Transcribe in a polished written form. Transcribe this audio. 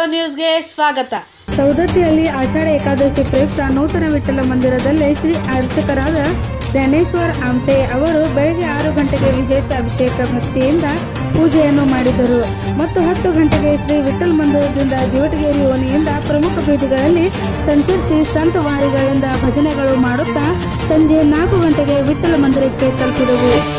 ನ್ಯೂಸ್ಗೆ ಸ್ವಾಗತ. ಸೌದತ್ತಿಯಲ್ಲಿ ಆಷಾಢ ಏಕಾದಶಿ ಪ್ರಯುಕ್ತ ನೂತನ ವಿಠ್ಠಲ ಮಂದಿರದಲ್ಲಿ ಶ್ರೀ ಅರ್ಚಕರಾದ ಜ್ಞಾನೇಶ್ವರ ಆಮ್ಟೆ ಅವರು ಬೆಳಗ್ಗೆ 6 ಗಂಟೆಗೆ ವಿಶೇಷ ಅಭಿಷೇಕ ಭಕ್ತಿಯಿಂದ ಪೂಜೆಯನ್ನು ಮಾಡಿದರು ಮತ್ತು 10 ಗಂಟೆಗೆ ಶ್ರೀ ವಿಠ್ಠಲ ಮಂದಿರದಿಂದ ದಿವಟಗೇರಿ ಓಣಿಯಿಂದ ಪ್ರಮುಖ ಬೀದಿಗಳಲ್ಲಿ ಸಂಚರಿಸಿ ಸಂತ ವಾರಿಗಳಿಂದ ಭಜನೆಗಳು ಮಾಡುತ್ತಾ ಸಂಜೆ 4 ಗಂಟೆಗೆ ವಿಠ್ಠಲ ಮಂದಿರಕ್ಕೆ ತಲುಪಿದವು.